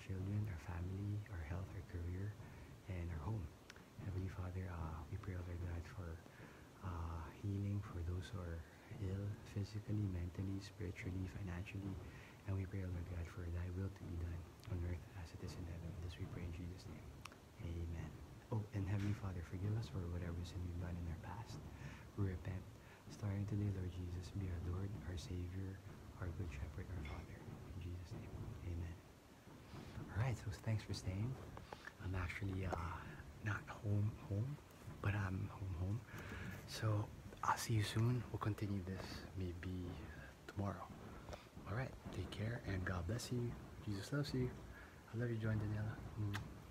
children, our family, our health, our career, and our home. Heavenly Father, we pray, Lord God, for healing for those who are ill physically, mentally, spiritually, financially. And we pray, Lord God, for thy will to be done on earth as it is in heaven. This we pray in Jesus' name. Amen. Oh, and Heavenly Father, forgive us for whatever sin we've done in our past. We repent. Starting today, Lord Jesus, be our Lord, our Savior, our Good Shepherd, our Father. In Jesus' name, amen. Alright, so thanks for staying. I'm actually not home, but I'm home. So I'll see you soon. We'll continue this maybe tomorrow. Alright, take care and God bless you. Jesus loves you. I love you, Joan Daniela.